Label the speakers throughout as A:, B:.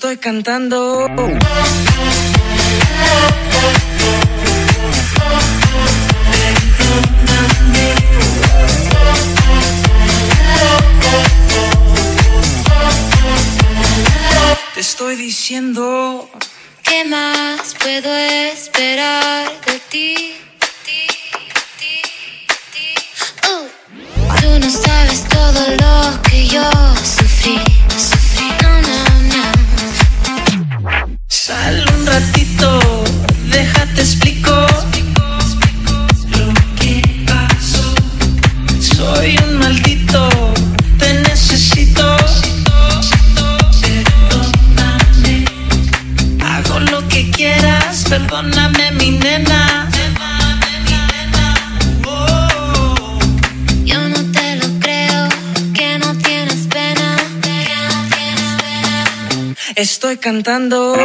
A: Estoy cantando. Te estoy diciendo.
B: ¿Qué más puedo esperar de ti? Tú no sabes todo lo que yo sufrí. No, no, no.
A: Sal un ratito, déjate explico lo que pasó. Soy un maldito, te necesito. Perdóname, hago lo que quieras, perdóname mi nena. Estoy cantando.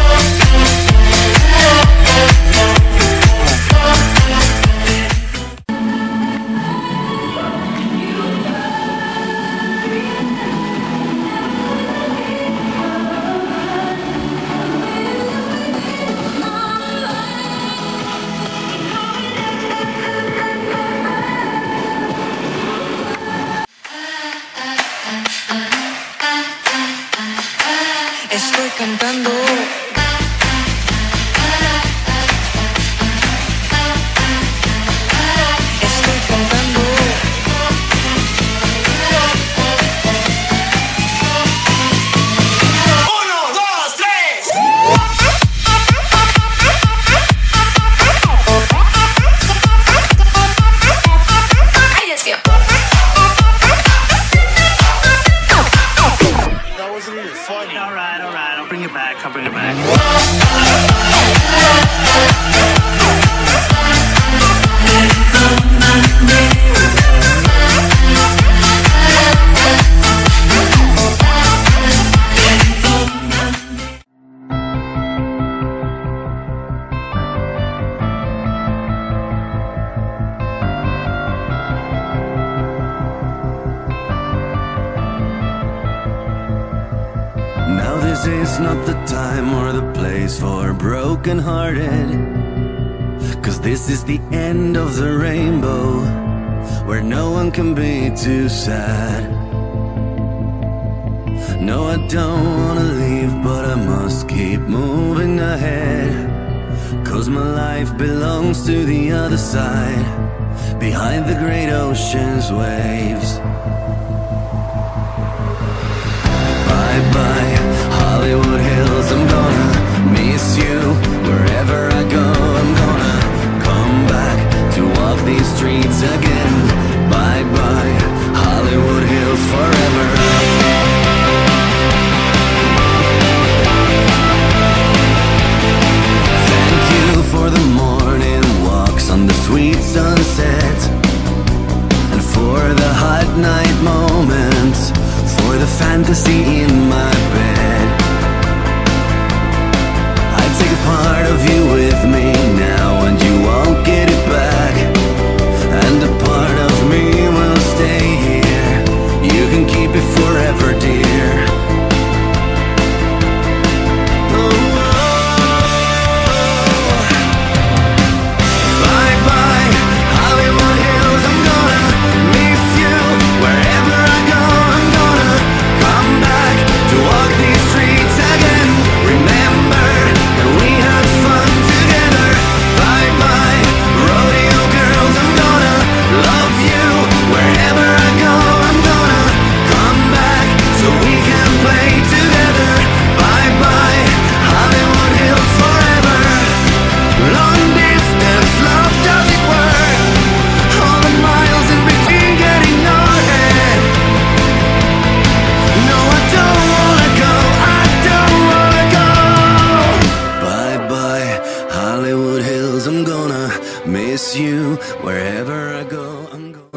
A: Estoy cantando. Estoy cantando.
C: Uno, dos, tres.
B: Ahí es que
C: That wasn't even funny.
D: All right. I'll bring it back.
E: Now this is not the time or the place for broken-hearted, 'cause this is the end of the rainbow, where no one can be too sad. No, I don't wanna leave, but I must keep moving ahead, 'cause my life belongs to the other side, behind the great ocean's waves. Bye-bye, Hollywood Hills, I'm gonna miss you. Wherever I go, I'm gonna come back to walk these streets again. Bye-bye, Hollywood Hills, forever. Thank you for the morning walks on the sweet sunset, and for the hot night moments, for the fantasy in my bed. I take a part of you with me now, and you won't get it back. And a part of me will stay here. You can keep it forever, dear. Bye-bye, Hollywood Hills, I'm gonna miss you. Wherever I go, I'm gonna come back to walk these streets again. Remember that we had fun together. Bye-bye, rodeo girls, I'm gonna love you. Wherever I go, I'm gonna come back so we can play together. Bye-bye, Hollywood Hills, forever. Long distance love doesn't work. All the miles in between getting your head. No, I don't wanna go, I don't wanna go. Bye-bye, Hollywood Hills, I'm gonna miss you. Wherever I go, I'm